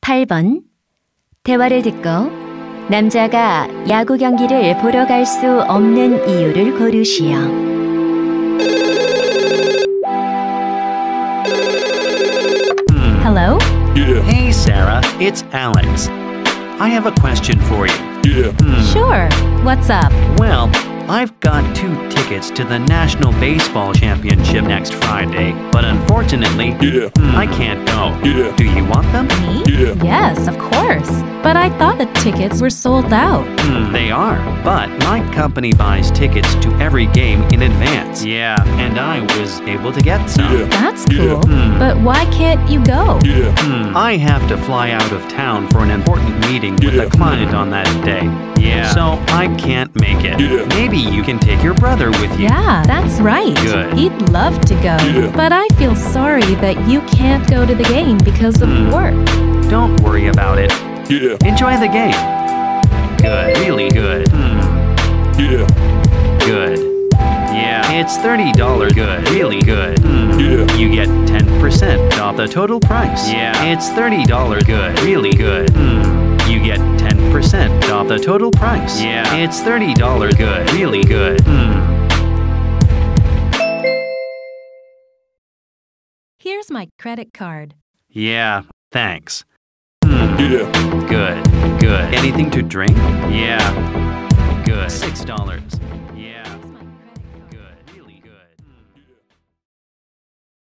8번. 대화를 듣고 남자가 야구 경기를 보러 갈 수 없는 이유를 고르시오. Hello? Yeah, Hey, Sarah, it's Alex. I have a question for you. yeah. Sure. What's up? Well, I've got 2 tickets to the National Baseball Championship next Friday, but unfortunately, Yeah. I can't go. Yeah. Do you want them? Me? Yeah. Yes, of course. But I thought the tickets were sold out. They are, but my company buys tickets to every game in advance. Yeah, and I was able to get some. Yeah. That's Yeah. cool. But why can't you go? Yeah. I have to fly out of town for an important meeting with Yeah. a client on that day. Yeah. So I can't make it. Yeah. Maybe you can take your brother with you. Yeah, that's right. Good. He'd love to go. Yeah. But I feel sorry that you can't go to the game because of work. Don't worry about it. Yeah. Enjoy the game. Good. Really good. Yeah. Good. Yeah. It's $30. Good. Really good. Yeah. You get 10% off the total price. Yeah. It's $30. Good. Really good. You get 10% off the total price. Yeah. It's $30. Good. Really good. Here's my credit card. Yeah. Thanks. Yeah. Good. Good. Anything to drink? Yeah. Good. $6.